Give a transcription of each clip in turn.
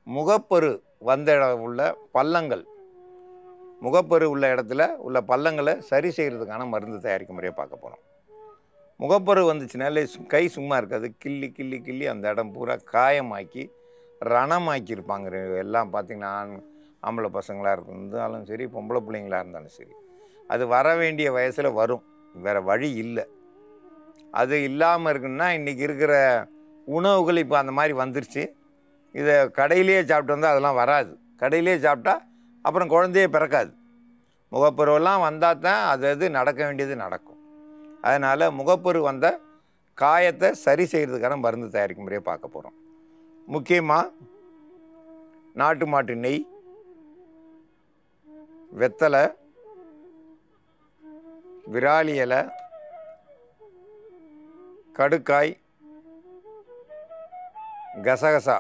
முகப்பரு வந்த உள்ள பள்ளங்கள், முகப்பரு உள்ள இடத்துல உள்ள பள்ளங்களை சரி செய்கிறதுக்கான மருந்து தயாரிக்கும் முறையை பார்க்க போகிறோம். முகப்பரு வந்துச்சுனாலே கை சும்மா இருக்காது. கிள்ளி கிள்ளி கிள்ளி அந்த இடம் பூரா காயமாக்கி ரணமாக்கியிருப்பாங்க. எல்லாம் பார்த்திங்கன்னா ஆம்பளை பசங்களாக இருந்தாலும் சரி, பொம்பளை பிள்ளைங்களாக இருந்தாலும் சரி, அது வர வேண்டிய வயசில் வரும். வேறு வழி இல்லை. அது இல்லாமல் இருக்குன்னா இன்றைக்கி இருக்கிற உணவுகள் இப்போ அந்த மாதிரி வந்துருச்சு. இதை கடையிலேயே சாப்பிட்டு வந்தால் அதெல்லாம் வராது. கடையிலேயே சாப்பிட்டா அப்புறம் குழந்தையே பிறக்காது. முகப்பருவெல்லாம் வந்தால் தான் அது நடக்க வேண்டியது நடக்கும். அதனால் முகப்பரு வந்த காயத்தை சரி செய்கிறதுக்கான மருந்து தயாரிக்கும் முறையை பார்க்க போகிறோம். முக்கியமாக நாட்டு மாட்டு நெய், வெத்தலை, விராலி இலை, கடுக்காய், கசகசா,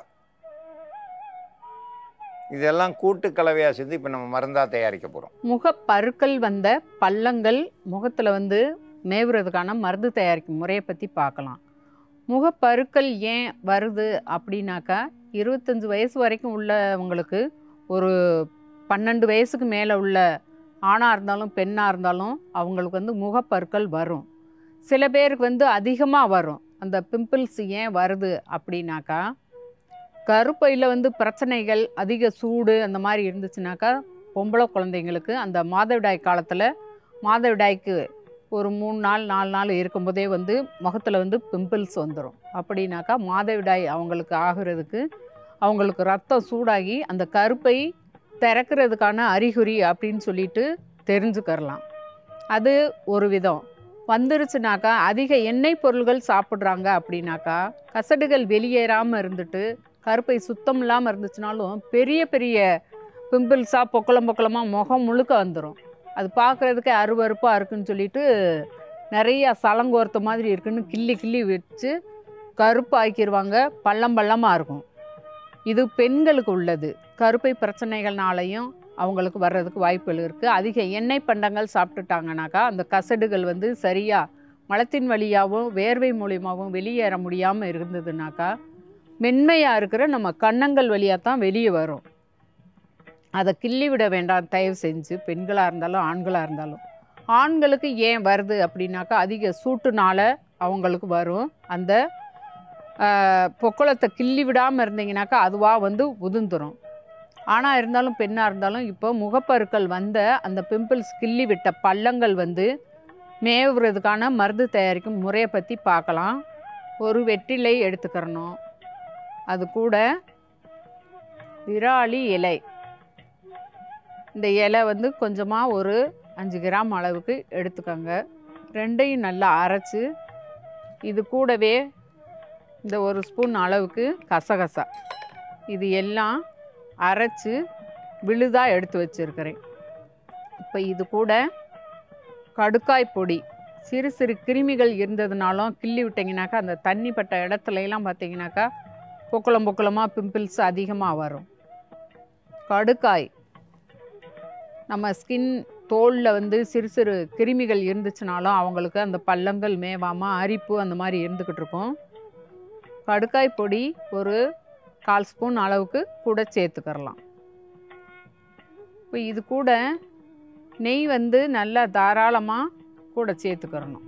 இதெல்லாம் கூட்டு கலவையாக சேர்ந்து இப்போ நம்ம மருந்தாக தயாரிக்க போகிறோம். முகப்பருக்கள் வந்த பள்ளங்கள் முகத்தில் வந்து மேவுறதுக்கான மருந்து தயாரிக்கும் முறையை பற்றி பார்க்கலாம். முகப்பருக்கள் ஏன் வருது அப்படின்னாக்கா, 25 வயசு வரைக்கும் உள்ளவங்களுக்கு, ஒரு 12 வயசுக்கு மேலே உள்ள ஆணாக இருந்தாலும் பெண்ணாக இருந்தாலும் அவங்களுக்கு வந்து முகப்பருக்கள் வரும். சில பேருக்கு வந்து அதிகமாக வரும். அந்த பிம்பிள்ஸ் ஏன் வருது அப்படின்னாக்கா, கருப்பையில் வந்து பிரச்சனைகள், அதிக சூடு அந்த மாதிரி இருந்துச்சுனாக்கா, பொம்பளை குழந்தைங்களுக்கு அந்த மாதவிடாய் காலத்தில், மாதவிடாய்க்கு ஒரு 3 நாள் 4 நாள் இருக்கும்போதே வந்து முகத்தில் வந்து பிம்பிள்ஸ் வந்துடும். அப்படின்னாக்கா மாதவிடாய் அவங்களுக்கு ஆகிறதுக்கு, அவங்களுக்கு ரத்தம் சூடாகி அந்த கருப்பை திறக்கிறதுக்கான அறிகுறி அப்படின்னு சொல்லிட்டு தெரிஞ்சுக்கரலாம். அது ஒரு விதம். வந்துருச்சுனாக்கா, அதிக எண்ணெய் பொருள்கள் சாப்பிட்றாங்க அப்படின்னாக்கா, கசடுகள் வெளியேறாமல் இருந்துட்டு கருப்பை சுத்தம் இல்லாமல் இருந்துச்சுனாலும் பெரிய பெரிய பிம்பிள்ஸாக பொக்களமாக முகம் முழுக்க வந்துடும். அது பார்க்குறதுக்கே அருவருப்பாக இருக்குன்னு சொல்லிட்டு நிறையா சலங்கோர்த்த மாதிரி இருக்குன்னு கிள்ளி கிள்ளி வச்சு கருப்பாக்கிடுவாங்க. பள்ளமாக இருக்கும். இது பெண்களுக்கு உள்ளது. கருப்பை பிரச்சனைகள்னாலையும் அவங்களுக்கு வர்றதுக்கு வாய்ப்புகள் இருக்குது. அதிக எண்ணெய் பண்டங்கள் சாப்பிட்டுட்டாங்கனாக்கா அந்த கசடுகள் வந்து சரியாக மலத்தின் வழியாகவும் வேர்வை மூலியமாகவும் வெளியேற முடியாமல் இருந்ததுனாக்கா, மென்மையாக இருக்கிற நம்ம கன்னங்கள் வழியாக தான் வெளியே வரும். அதை கிள்ளி விட வேண்டாம் தயவு செஞ்சு, பெண்களாக இருந்தாலும் ஆண்களாக இருந்தாலும். ஆண்களுக்கு ஏன் வருது அப்படின்னாக்கா, அதிக சூட்டுனால அவங்களுக்கு வரும். அந்த பொக்களத்தை கிள்ளி விடாமல் இருந்தீங்கனாக்கா அதுவாக வந்து உதிர்ந்துடும். ஆணாக இருந்தாலும் பெண்ணாக இருந்தாலும் இப்போ முகப்பருக்கள் வந்த அந்த பிம்பிள்ஸ் கிள்ளி விட்ட பள்ளங்கள் வந்து மேவுறதுக்கான மருந்து தயாரிக்கும் முறையை பற்றி பார்க்கலாம். ஒரு வெற்றிலை எடுத்துக்கிறணும். அது கூட விராலி இலை, இந்த இலை வந்து கொஞ்சமாக ஒரு 5 கிராம் அளவுக்கு எடுத்துக்கோங்க. ரெண்டையும் நல்லா அரைச்சி, இது கூடவே இந்த 1 ஸ்பூன் அளவுக்கு கசகசா, இது எல்லாம் அரைச்சி விழுதாக எடுத்து வச்சுருக்கிறேன். இப்போ இது கூட கடுக்காய் பொடி, சிறு சிறு கிருமிகள் இருந்ததுனாலும் கிள்ளி விட்டிங்கனாக்கா அந்த தண்ணி பட்ட இடத்துலலாம் பார்த்திங்கனாக்கா பொக்களமாக பிம்பிள்ஸ் அதிகமாக வரும். கடுக்காய், நம்ம ஸ்கின் தோலில் வந்து சிறு சிறு கிருமிகள் இருந்துச்சுனாலும் அவங்களுக்கு அந்த பள்ளங்கள் மேவாமல் அரிப்பு அந்த மாதிரி இருந்துக்கிட்டு இருக்கும். கடுக்காய் பொடி ஒரு 1/4 ஸ்பூன் அளவுக்கு கூட சேர்த்துக்கிறலாம். இப்போ இது கூட நெய் வந்து நல்லா தாராளமாக கூட சேர்த்துக்கிறணும்.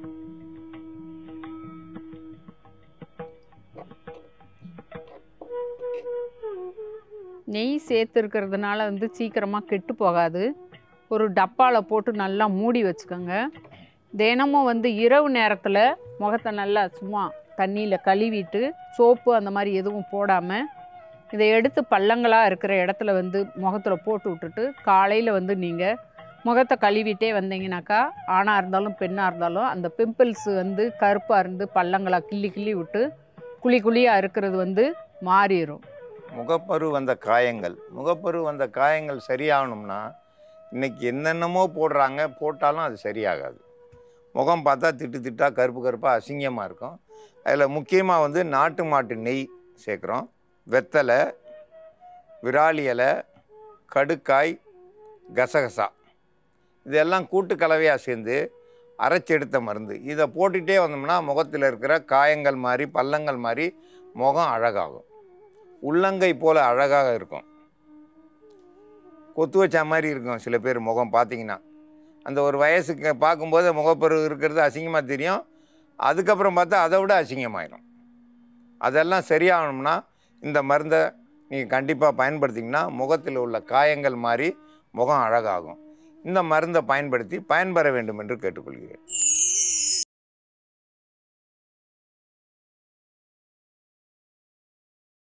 நெய் சேர்த்துருக்கிறதுனால வந்து சீக்கிரமாக கெட்டு போகாது. ஒரு டப்பாவில் போட்டு நல்லா மூடி வச்சுக்கோங்க. தினமும் வந்து இரவு நேரத்தில் முகத்தை நல்லா சும்மா தண்ணியில் கழுவிட்டு, சோப்பு அந்த மாதிரி எதுவும் போடாமல் இதை எடுத்து பள்ளங்களாக இருக்கிற இடத்துல வந்து முகத்தில் போட்டு விட்டுட்டு காலையில் வந்து நீங்கள் முகத்தை கழுவிட்டே வந்தீங்கனாக்கா, ஆணாக இருந்தாலும் பெண்ணாக இருந்தாலும் அந்த பிம்பிள்ஸ் வந்து கருப்பாக இருந்து பள்ளங்களாக கிள்ளி கிள்ளி விட்டு குழியாக இருக்கிறது வந்து மாறிடும். முகப்பரு வந்த காயங்கள் சரியாகணும்னா இன்றைக்கி என்னென்னமோ போடுறாங்க, போட்டாலும் அது சரியாகாது. முகம் பார்த்தா திட்டாக கருப்பாக அசிங்கமாக இருக்கும். அதில் முக்கியமாக வந்து நாட்டு மாட்டு நெய் சேர்க்குறோம். வெத்தலை, விராலி இலை, கடுக்காய், கசகசா, இதெல்லாம் கூட்டு கலவையாக சேர்ந்து அரைச்சி எடுத்த மருந்து. இதை போட்டுகிட்டே வந்தோம்னா முகத்தில் இருக்கிற காயங்கள் மாதிரி பள்ளங்கள் மாதிரி முகம் அழகாகும். உள்ளங்கை போல் அழகாக இருக்கும். கொத்து வச்ச மாதிரி இருக்கும் சில பேர் முகம் பார்த்தீங்கன்னா. அந்த ஒரு வயசுக்கு பார்க்கும்போது முகப்பரு இருக்கிறது அசிங்கமாக தெரியும். அதுக்கப்புறம் பார்த்தா அதை விட அசிங்கமாயிடும். அதெல்லாம் சரியாகணும்னா இந்த மருந்தை நீங்கள் கண்டிப்பாக பயன்படுத்திங்கன்னா முகத்தில் உள்ள காயங்கள் மாறி முகம் அழகாகும். இந்த மருந்தை பயன்படுத்தி பயன்பெற வேண்டும் என்று கேட்டுக்கொள்கிறேன்.